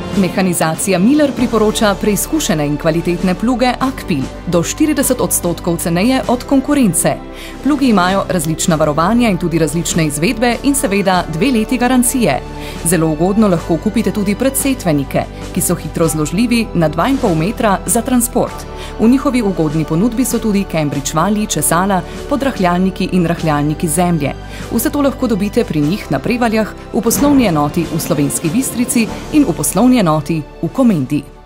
Mehanizacija Miller priporoča preizkušene in kvalitetne pluge Akpil, do 40% ceneje od konkurence. Plugi imajo različna varovanja in tudi različne izvedbe in seveda 2 leti garancije. Zelo ugodno lahko kupite tudi predsetvenike, ki so hitro zložljivi na 2,5 metra za transport. V njihovi ugodni ponudbi so tudi Cambridge valji, česala, podrahljalniki in rahljalniki zemlje. Vse to lahko dobite pri njih na Prevaljah, v poslovni enoti v Slovenski Bistrici in v poslovni enoti v Komendi.